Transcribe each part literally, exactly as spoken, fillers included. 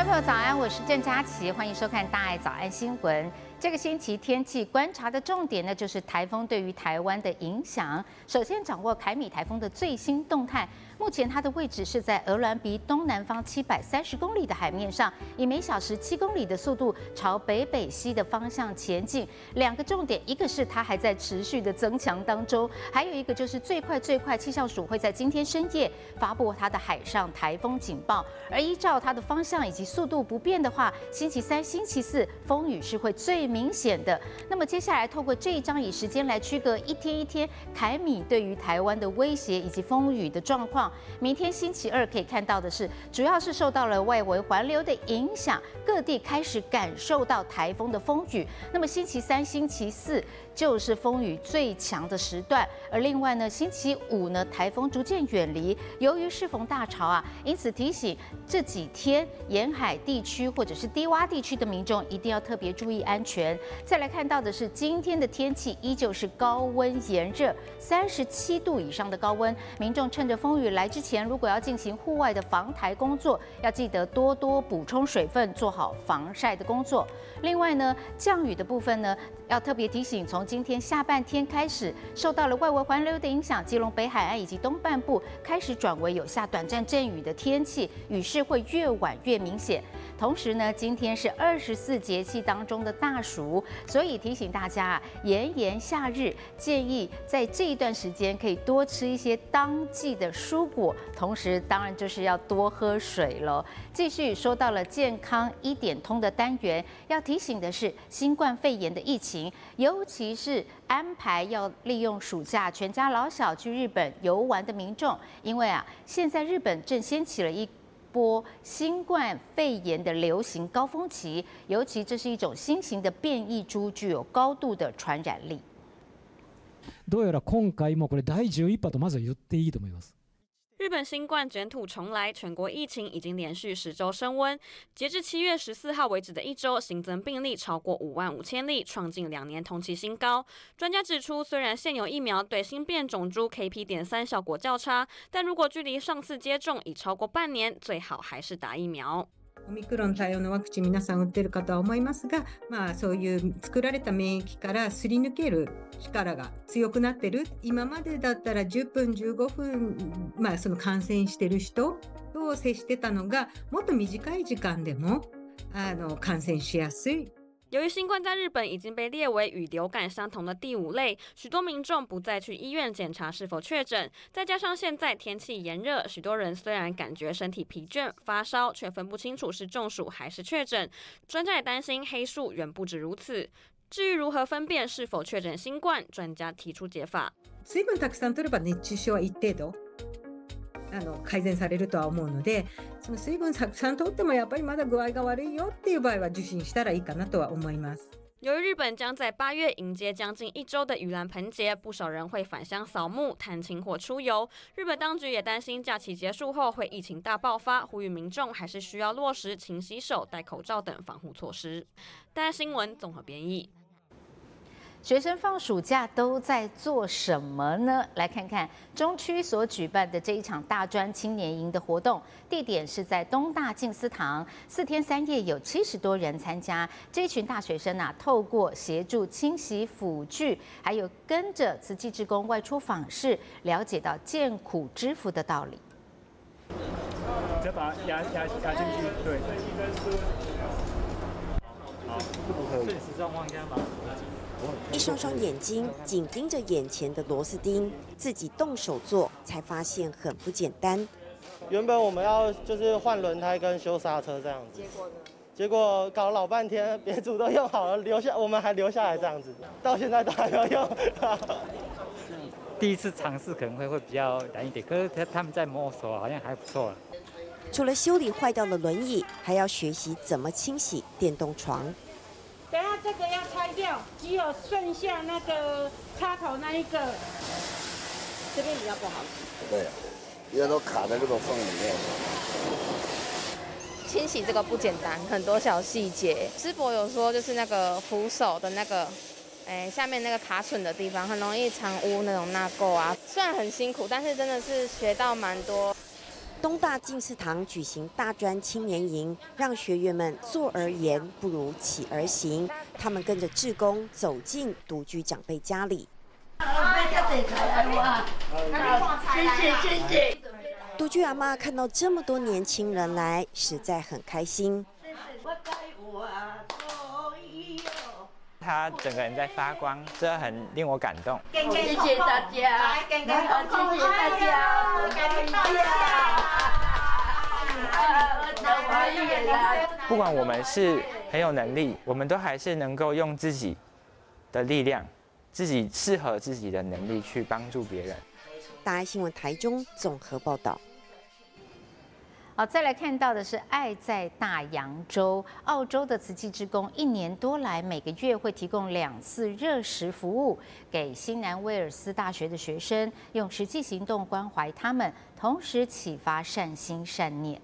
朋友早安，我是郑佳琪，欢迎收看大爱早安新闻。这个星期天气观察的重点呢，就是台风对于台湾的影响。首先掌握凯米台风的最新动态，目前它的位置是在鹅銮鼻东南方七百三十公里的海面上，以每小时七公里的速度朝北北西的方向前进。两个重点，一个是它还在持续的增强当中，还有一个就是最快最快，气象署会在今天深夜发布它的海上台风警报。而依照它的方向以及速度不变的话，星期三、星期四风雨是会最明显的。那么接下来透过这一张以时间来区隔一天一天凯米对于台湾的威胁以及风雨的状况。明天星期二可以看到的是，主要是受到了外围环流的影响，各地开始感受到台风的风雨。那么星期三、星期四就是风雨最强的时段，而另外呢，星期五呢，台风逐渐远离，由于适逢大潮啊，因此提醒这几天沿海地区或者是低洼地区的民众一定要特别注意安全。再来看到的是今天的天气依旧是高温炎热，三十七度以上的高温，民众趁着风雨来之前，如果要进行户外的防台工作，要记得多多补充水分，做好防晒的工作。另外呢，降雨的部分呢，要特别提醒，从今天下半天开始，受到了外围环流的影响，基隆北海岸以及东半部开始转为有下短暂阵雨的天气，雨势会越晚越明显。同时呢，今天是二十四节气当中的大暑，所以提醒大家啊，炎炎夏日，建议在这一段时间可以多吃一些当季的蔬果，同时当然就是要多喝水了。继续说到了健康一点通的单元，要提醒的是新冠肺炎的疫情，尤其是安排要利用暑假全家老小去日本游玩的民众，因为啊，现在日本正掀起了一波新冠肺炎的流行高峰期，尤其这是一种新型的变异株，具有高度的传染力。 どうやら今回もこれだいじゅういっ波とまずは言っていいと思います。 日本新冠卷土重来，全国疫情已经连续十周升温。截至七月十四号为止的一周，新增病例超过五万五千例，创近两年同期新高。专家指出，虽然现有疫苗对新变种株 K P 点三效果较差，但如果距离上次接种已超过半年，最好还是打疫苗。 オミクロン対応のワクチン皆さん打ってるかとは思いますが、まあ、そういう作られた免疫からすり抜ける力が強くなってる。今までだったらじゅっぷんじゅうごふん、まあ、その感染してる人と接してたのがもっと短い時間でもあの感染しやすい。 由于新冠在日本已经被列为与流感相同的第五类，许多民众不再去医院检查是否确诊。再加上现在天气炎热，许多人虽然感觉身体疲倦、发烧，却分不清楚是中暑还是确诊。专家也担心黑数远不止如此。至于如何分辨是否确诊新冠，专家提出解法。 水分たくさん取れば熱中症は一定度あの改善されるとは思うので、その水分たくさん取ってもやっぱりまだ具合が悪いよっていう場合は受診したらいいかなとは思います。 由于日本将在八月迎接将近一周的盂兰盆节，不少人会返乡扫墓、探亲或出游。日本当局也担心假期结束后会疫情大爆发，呼吁民众还是需要落实勤洗手、戴口罩等防护措施。大家新闻综合编译。 学生放暑假都在做什么呢？来看看中区所举办的这一场大专青年营的活动，地点是在东大静思堂，四天三夜有七十多人参加。这一群大学生啊，透过协助清洗辅具，还有跟着慈济志工外出访视，了解到艰苦知福的道理。 再把它压压压进去，对。好，顺时状况应该把。 一双双眼睛紧盯着眼前的螺丝钉，自己动手做，才发现很不简单。 原本我们要就是换轮胎跟修刹车这样子，结果呢？结果搞了老半天，别组都用好了，留下我们还留下来这样子，到现在都还没有用。 第一次尝试可能会会比较难一点，可是他们在摸索，好像还不错。 除了修理坏掉的轮椅，还要学习怎么清洗电动床。 等下这个要拆掉，只有剩下那个插头那一个，这边比较不好洗。 对，因为都卡在这个缝里面。 清洗这个不简单，很多小细节。师伯有说，就是那个扶手的那个，哎，下面那个卡榫的地方，很容易藏污那种纳垢啊。虽然很辛苦，但是真的是学到蛮多。 东大进士堂举行大专青年营，让学员们坐而言不如起而行。他们跟着志工走进独居长辈家里。独居阿嬷看到这么多年轻人来，实在很开心。 他整个人在发光，这很令我感动。 谢谢大家，谢谢大家，谢谢大家。不管我们是很有能力，我们都还是能够用自己的力量，自己适合自己的能力去帮助别人。 大爱新闻台中综合报道。 好，再来看到的是爱在大洋洲，澳洲的慈济志工一年多来，每个月会提供两次热食服务给新南威尔斯大学的学生，用实际行动关怀他们，同时启发善心善念。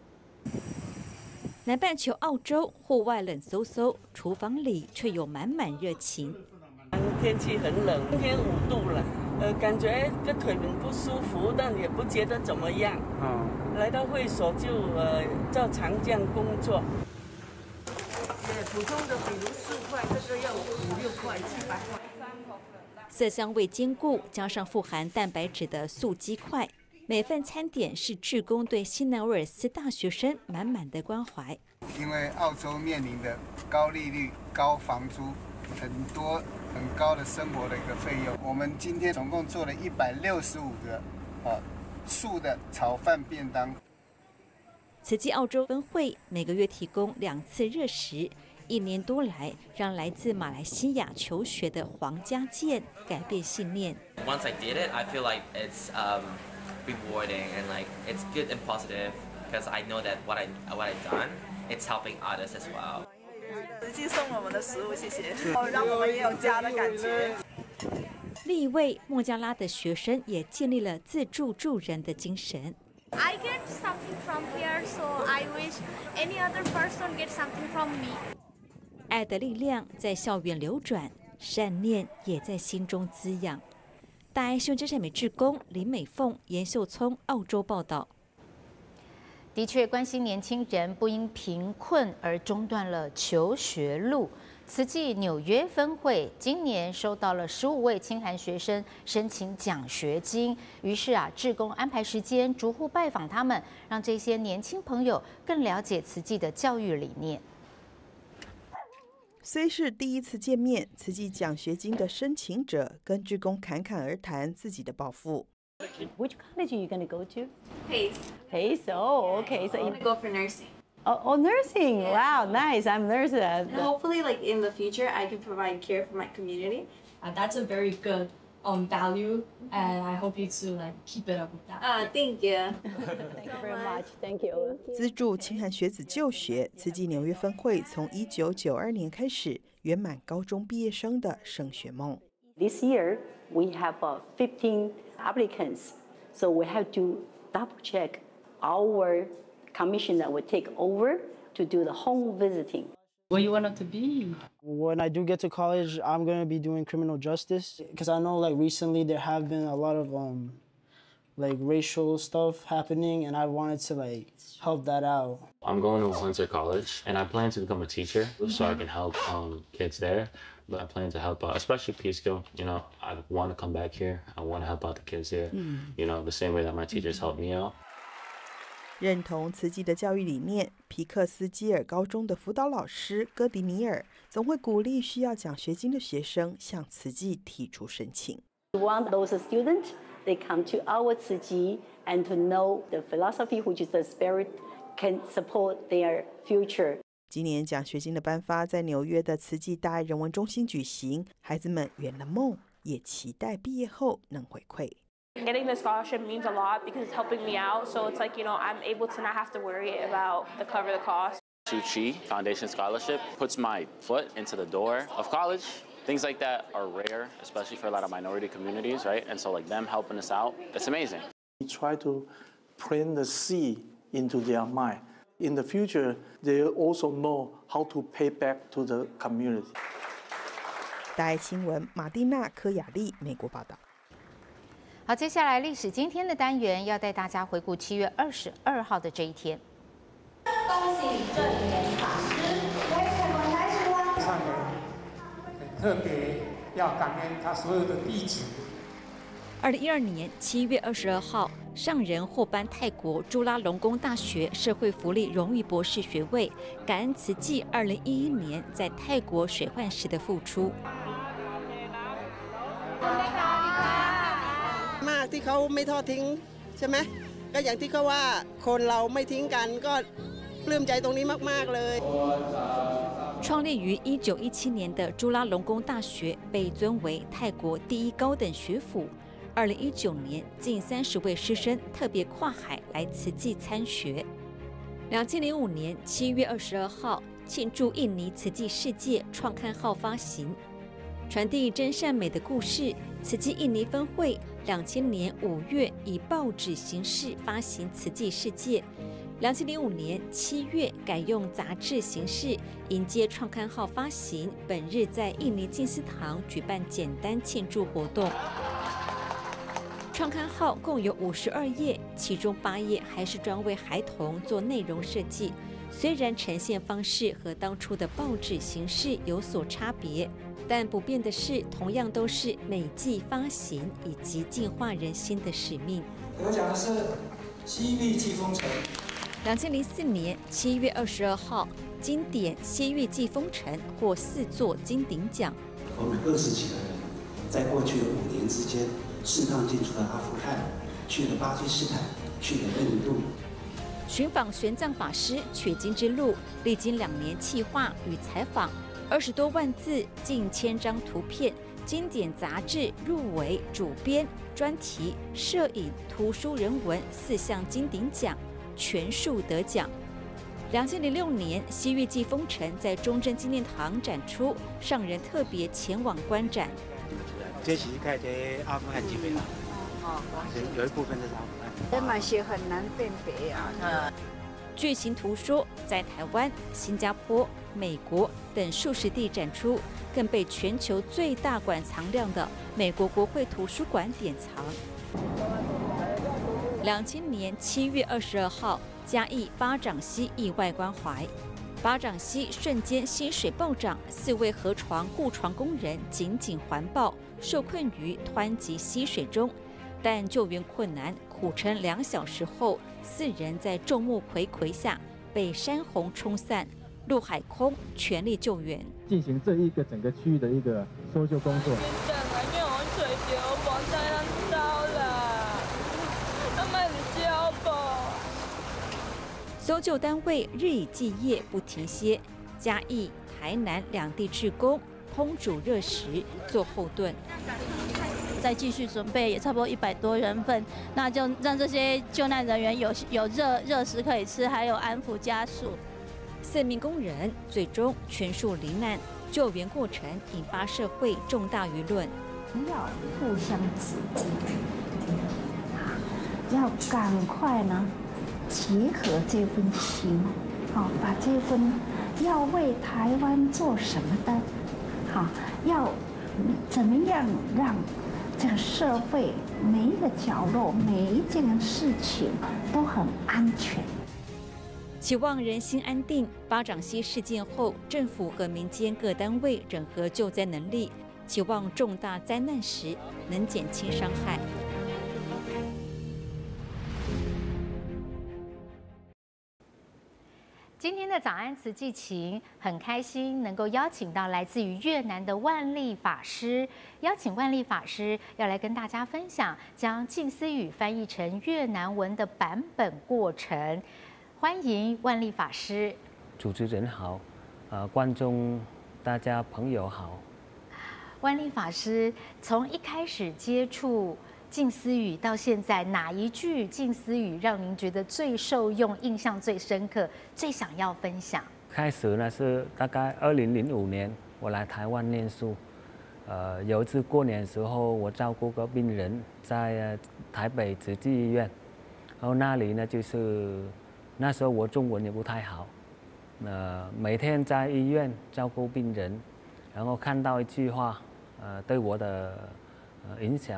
南半球澳洲户外冷飕飕，厨房里却有满满热情。 天气很冷，今天五度了，呃，感觉这腿很不舒服，但也不觉得怎么样。嗯。来到会所就呃照常这样工作。呃，普通的比如四块，这个要五六块、七八块。 色香味兼顾，加上富含蛋白质的素鸡块，每份餐点是志工对新南威尔斯大学生满满的关怀。 因为澳洲面临的高利率、高房租，很多很高的生活的一个费用，我们今天总共做了一百六十五个啊。素的炒饭便当。 慈济澳洲分会每个月提供两次热食，一年多来，让来自马来西亚求学的黄家健改变信念。 Once I did it, I feel like it's um, rewarding and like it's good and positive because I know that what I what I've done, it's helping others as well. 慈济送我们的食物，谢谢，让我们也有家的感觉。 另一位孟加拉的学生也建立了自助助人的精神。 I get something from here, so I wish any other person get something from me. 爱的力量在校园流转，善念也在心中滋养。大爱新闻真善美志工林美凤、严秀聪，澳洲报道。 的确，关心年轻人不因贫困而中断了求学路。慈济纽约分会今年收到了十五位清寒学生申请奖学金，于是啊，志工安排时间逐户拜访他们，让这些年轻朋友更了解慈济的教育理念。 虽是第一次见面，慈济奖学金的申请者跟志工侃侃而谈自己的抱负。 Which college are you going to go to? Pace. Pace. Oh, okay. So I want to go for nursing. Oh, oh, nursing! Wow, nice. I'm a nurse. And hopefully, like in the future, I can provide care for my community. Uh, that's a very good um value, and I hope you to like keep it up with that. Uh, thank you. Thank you very much. Thank you. 资助清寒学子就学，慈济纽约分会从一九九二年开始圆满高中毕业生的升学梦。 This year we have uh, fifteen applicants, so we have to double check our commission that would take over to do the home visiting. What you want it to be? When I do get to college, I'm going to be doing criminal justice because I know like recently there have been a lot of um like racial stuff happening and I wanted to like help that out. I'm going to Hunter College and I plan to become a teacher so I can help um, kids there. But I plan to help out, especially Peekskill. You know, I want to come back here. I want to help out the kids here. Mm. You know, the same way that my teachers helped me out. 认同慈济的教育理念，皮克斯基尔高中的辅导老师戈迪尼尔总会鼓励需要奖学金的学生向慈济提出申请。 We want those students, they come to our Tzu Chi and to know the philosophy, which is the spirit, can support their future. 今年奖学金的颁发在纽约的慈济大爱人文中心举行，孩子们圆了梦，也期待毕业后能回馈。 Getting the scholarship means a lot because it's helping me out, so it's like, you know, I'm able to not have to worry about the cover the cost. Tzu Chi Foundation Scholarship puts my foot into the door of college. Things like that are rare, especially for a lot of minority communities, right? And so like them helping us out, it's amazing. We try to plant the seed into their mind. In the future, they also know how to pay back to the community. 大爱新闻马蒂娜·科雅利美国报道。 好，接下来历史今天的单元要带大家回顾七月二十二号的这一天。 恭喜这一年法师， 上人很特别，要感恩他所有的弟子。 二零一二年七月二十二号，上人获颁泰国朱拉隆功大学社会福利荣誉博士学位，感恩慈济二零一一年在泰国水患时的付出。 มากที่เขาไม่ทอดทิ้งใช่ไหมก็อย่างที่เขาว่าคนเราไม่ทิ้งกันก็ปลื้มใจตรงนี้มากๆเลย。 创立于一九一七年的朱拉隆功大学被尊为泰国第一高等学府。二零一九年，近三十位师生特别跨海来慈济参学。两千零五年七月二十二号，庆祝印尼慈济世界创刊号发行，传递真善美的故事。慈济印尼分会两千年五月以报纸形式发行《慈济世界》。两千零五年七月改用杂志形式迎接创刊号发行，本日在印尼静思堂举办简单庆祝活动。创刊号共有五十二页，其中八页还是专为孩童做内容设计。虽然呈现方式和当初的报纸形式有所差别，但不变的是，同样都是每季发行以及净化人心的使命。 得奖的是西域季风尘。 两千零四年七月二十二号，经典《西域季风尘》获四座金鼎奖。 我们二十几个人，在过去的五年之间，适当进出了阿富汗，去了巴基斯坦，去了印度。 寻访玄奘法师取经之路，历经两年企划与采访，二十多万字，近千张图片，经典杂志入围主编、专题、摄影、图书人文四项金鼎奖。全数得奖。两千零六年，《西域季风尘》在中正纪念堂展出，上人特别前往观展。 这是开的阿富汗纪念堂，哦，有一部分是阿富汗。 这买些很难辨别啊。 巨型图说在台湾、新加坡、美国等数十地展出，更被全球最大馆藏量的美国国会图书馆典藏。两千年七月二十二号，嘉义巴掌溪意外关怀，巴掌溪瞬间溪水暴涨，四位河床护床工人紧紧环抱，受困于湍急溪水中，但救援困难，苦撑两小时后，四人在众目睽睽下被山洪冲散，陆海空全力救援， 进行这一个整个区域的一个搜救工作。 搜救单位日以继夜不停歇，嘉义、台南两地志工烹煮热食做后盾， 再继续准备，也差不多一百多人份，那就让这些救难人员有有热热食可以吃，还有安抚家属。 四名工人最终全数罹难，救援过程引发社会重大舆论。 要互相支持，要赶快呢。结合这份心，好，把这份要为台湾做什么的，好，要怎么样让这个社会每一个角落、每一件事情都很安全。 期望人心安定。巴掌溪事件后，政府和民间各单位整合救灾能力，期望重大灾难时能减轻伤害。 今天的早安慈济情很开心能够邀请到来自于越南的万利法师，邀请万利法师要来跟大家分享将静思语翻译成越南文的版本过程。欢迎万利法师。 主持人好，呃，观众大家朋友好。 万利法师从一开始接触静思语到现在，哪一句静思语让您觉得最受用、印象最深刻、最想要分享？ 开始呢是大概二零零五年，我来台湾念书。呃，有一次过年的时候，我照顾个病人在台北慈济医院，然后那里呢就是那时候我中文也不太好，呃，每天在医院照顾病人，然后看到一句话，呃，对我的呃影响。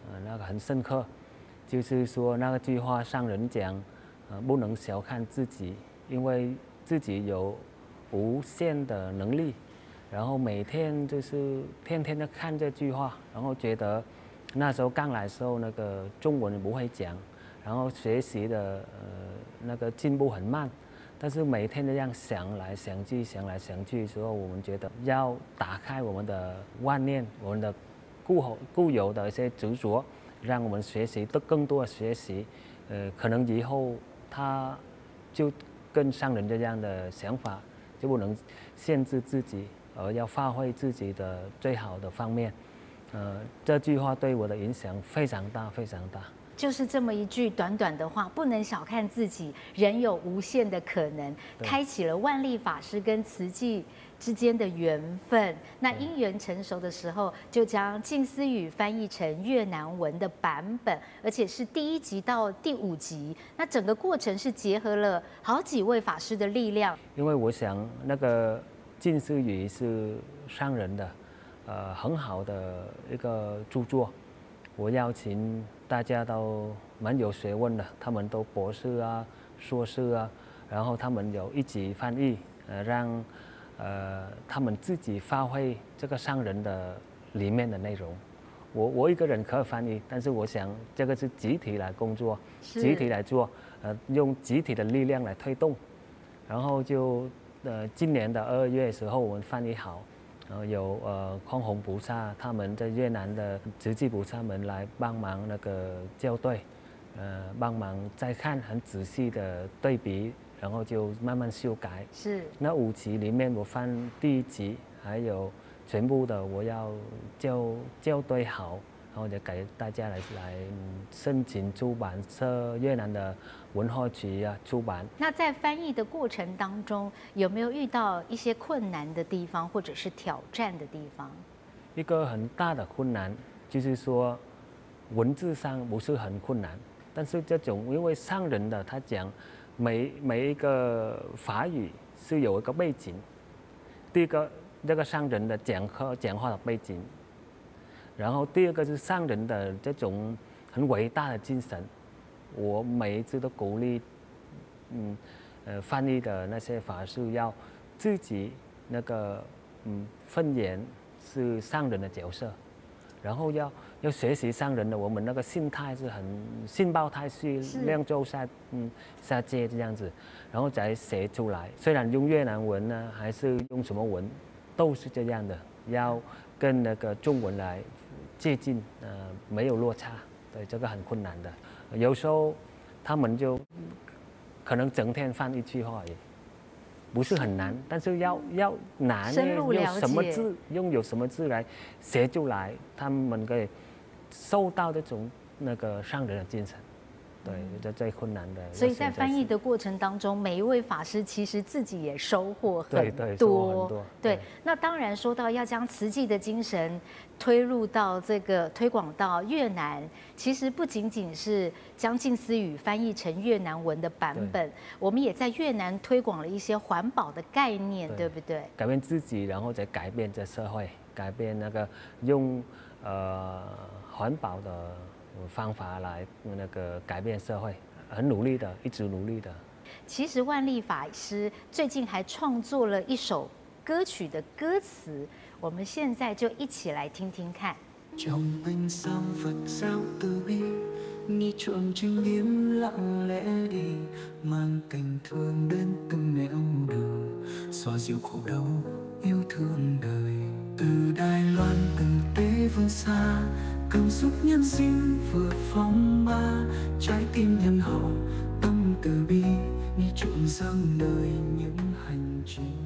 呃，那个很深刻，就是说那个句话，上人讲，呃，不能小看自己，因为自己有无限的能力。然后每天就是天天的看这句话，然后觉得那时候刚来的时候，那个中文不会讲，然后学习的呃那个进步很慢。但是每天这样想来想去，想来想去的时候，我们觉得要打开我们的万念，我们的固固有的一些执着，让我们学习的更多的学习，呃，可能以后他就跟上人这样的想法，就不能限制自己，而要发挥自己的最好的方面。呃，这句话对我的影响非常大，非常大。 就是这么一句短短的话，不能小看自己，人有无限的可能，开启了万历法师跟慈济之间的缘分。那因缘成熟的时候，就将静思语翻译成越南文的版本，而且是第一集到第五集。那整个过程是结合了好几位法师的力量。 因为我想，那个静思语是上人的，呃，很好的一个著作。我邀请大家都蛮有学问的，他们都博士啊、硕士啊，然后他们有一起翻译，呃，让呃他们自己发挥这个上人的里面的内容。我我一个人可以翻译，但是我想这个是集体来工作，集体来做，呃，用集体的力量来推动。然后就呃今年的二月的时候，我们翻译好。然后有呃匡宏菩萨他们在越南的慈济菩萨们来帮忙那个校对，呃帮忙再看很仔细的对比，然后就慢慢修改。 是。那五集里面我翻第一集，还有全部的我要校校对好，然后就给大家来来申请出版社越南的文化局啊出版。 那在翻译的过程当中，有没有遇到一些困难的地方，或者是挑战的地方？ 一个很大的困难就是说，文字上不是很困难，但是这种因为上人的他讲每每一个法语是有一个背景，第一个这个上人的讲课讲话的背景，然后第二个是上人的这种很伟大的精神。我每一次都鼓励，嗯，呃，翻译的那些法师要自己那个嗯分演是上人的角色，然后要要学习上人的，我们那个心态是很心抱态是量周下嗯下界这样子，然后再写出来。虽然用越南文呢，还是用什么文，都是这样的，要跟那个中文来接近，呃，没有落差，对，这个很困难的。有时候他们就可能整天翻一句话也不是很难，但是要要难呢，用什么字，用有什么字来写出来，他们可以受到这种那个上人的精神。对，这最困难的。 所以在翻译的过程当中，每一位法师其实自己也收获很多。 对对，收获很多。 对，那当然说到要将慈济的精神推入到这个推广到越南，其实不仅仅是将静思语翻译成越南文的版本，我们也在越南推广了一些环保的概念， 对, 对不对？ 改变自己，然后再改变这社会，改变那个用呃环保的方法来那个改变社会，很努力的，一直努力的。 其实萬利法師最近還創作了一首歌曲的歌詞，我們現在就一起來聽聽看。 Trong ánh sáng Phật giáo từ bi, ni trọn trinh nghiêm lặng lẽ đi, mang tình thương đến từng nẻo đường, xoa dịu khổ đau yêu thương đời. Từ Đài Loan từ tế phương xa, cầu giúp nhân sinh vượt phong ba, trái tim nhân hậu tâm từ bi, ni trọn dâng đời những hành trình.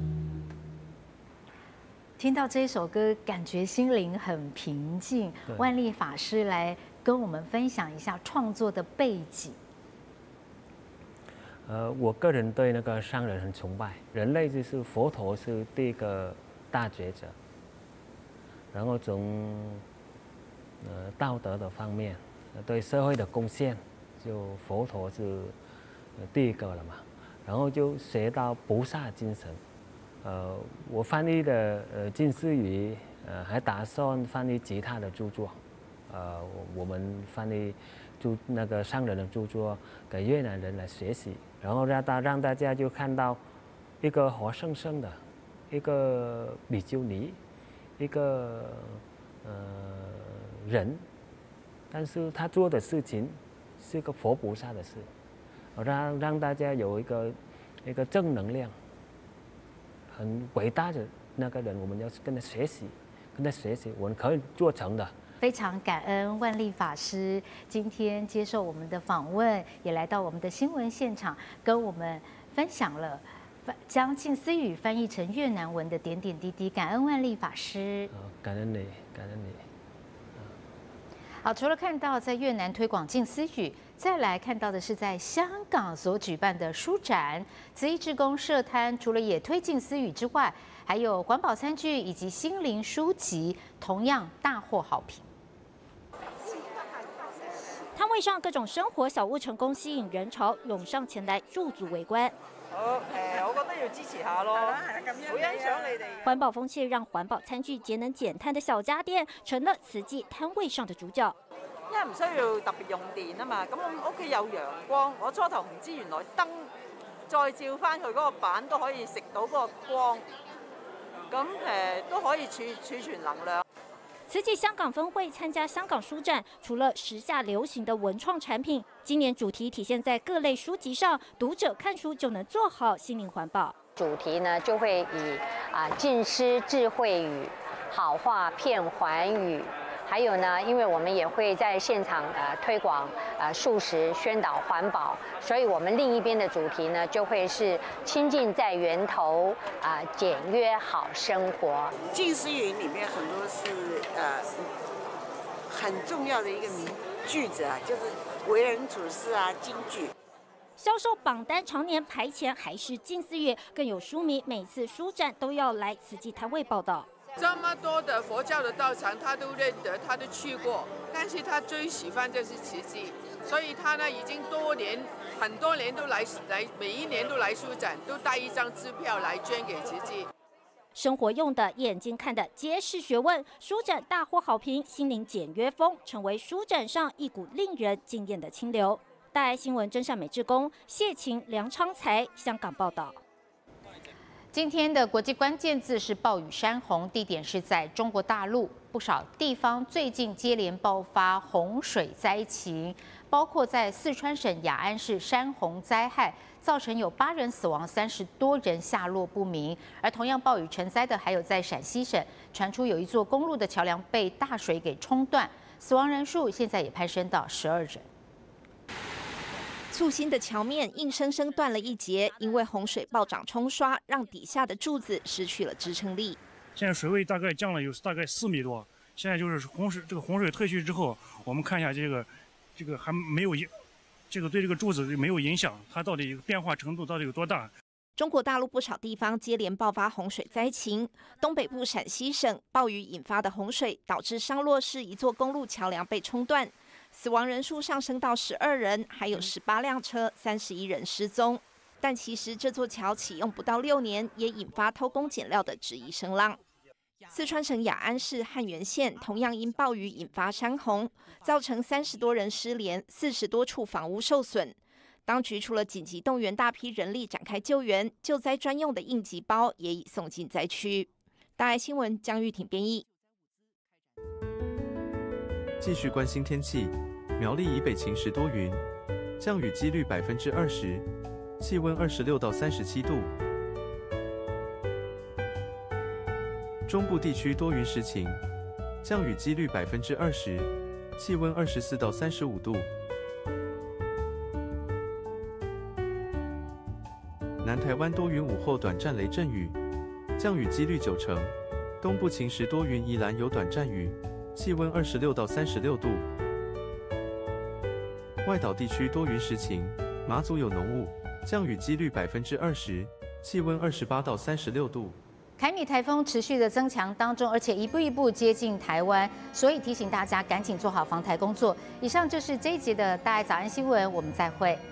听到这首歌，感觉心灵很平静。萬利法師來跟我們分享一下創作的背景。 呃，我个人对那个上人很崇拜，人类就是佛陀是第一个大觉者，然后从呃道德的方面，对社会的贡献，就佛陀是第一个了嘛，然后就学到菩萨精神。 呃，我翻译的呃静思语，呃，还打算翻译其他的著作， 呃，我们翻译著那个商人的著作给越南人来学习，然后让大让大家就看到一个活生生的一个比丘尼，一个呃人，但是他做的事情是一个佛菩萨的事，让让大家有一个一个正能量，很伟大的那个人，我们要跟他学习，跟他学习，我们可以做成的。 非常感恩万历法师今天接受我们的访问，也来到我们的新闻现场，跟我们分享了将近思语翻译成越南文的点点滴滴。感恩万历法师。 感恩你，感恩你。 好，除了看到在越南推广近思语，再来看到的是在香港所举办的书展。慈益志工社摊除了也推近思语之外，还有环保餐具以及心灵书籍，同样大获好评。 摊位上各种生活小物成功吸引人潮涌上前来驻足圍觀。 好，誒、呃，我覺得要支持下咯，好欣賞你哋。 環保風氣讓環保餐具節能減碳的小家電成了慈濟攤位上的主角。 因為唔需要特別用電啊嘛，咁我屋企有陽光，我初頭唔知原來燈再照翻佢嗰個板都可以食到嗰個光，咁誒、呃、都可以儲儲存能量。 慈濟香港分會參加香港書展，除了時下流行的文創產品，今年主題體現在各類書籍上，讀者看書就能做好心靈環保。 主題呢就會以啊靜思智慧語、好話片環語，還有呢，因為我們也會在現場呃推廣呃素食、宣導環保，所以我們另一邊的主題呢就會是親近在源頭啊、呃、簡約好生活。 靜思語裡面很多是呃很重要的一個名句子啊，就是為人處事啊金句。 銷售榜單常年排前還是靜思語，更有書迷每次書展都要來慈濟攤位報道。 這麼多的佛教的道場，他都認得，他都去過，但是他最喜歡就是慈濟，所以他呢已經多年，很多年都來來，每一年都來書展，都帶一張支票來捐給慈濟。 生活用的、眼睛看的皆是學問，書展大獲好評，心靈簡約風成為書展上一股令人驚豔的清流。大愛新聞真善美志工謝晴、梁昌才香港報道。 今天的国际关键字是暴雨山洪，地点是在中国大陆，不少地方最近接连爆发洪水灾情，包括在四川省雅安市山洪灾害，造成有八人死亡，三十多人下落不明。而同样暴雨成灾的还有在陕西省，传出有一座公路的桥梁被大水给冲断，死亡人数现在也攀升到十二人。 簇新的桥面硬生生断了一截，因为洪水暴涨冲刷，让底下的柱子失去了支撑力。 现在水位大概降了有大概四米多，现在就是洪水这个洪水退去之后，我们看一下这个这个还没有影，这个对这个柱子没有影响，它到底变化程度到底有多大？ 中国大陆不少地方接连爆发洪水灾情，东北部陕西省暴雨引发的洪水，导致商洛市一座公路桥梁被冲断。死亡人数上升到十二人，还有十八辆车，三十一人失踪。但其实这座桥启用不到六年，也引发偷工减料的质疑声浪。四川省雅安市汉源县同样因暴雨引发山洪，造成三十多人失联，四十多处房屋受损。当局除了紧急动员大批人力展开救援，救灾专用的应急包也已送进灾区。大爱新闻江玉婷编译。 继续关心天气，苗栗以北晴时多云，降雨几率百分之二十，气温二十六到三十七度。中部地区多云时晴，降雨几率百分之二十，气温二十四到三十五度。南台湾多云，午后短暂雷阵雨，降雨几率九成。东部晴时多云，宜兰有短暂雨。气温二十六到三十六度，外岛地区多云时晴，马祖有浓雾，降雨几率百分之二十，气温二十八到三十六度。 凯米台风持续的增强当中，而且一步一步接近台湾，所以提醒大家赶紧做好防台工作。以上就是这一节的大爱早安新闻，我们再会。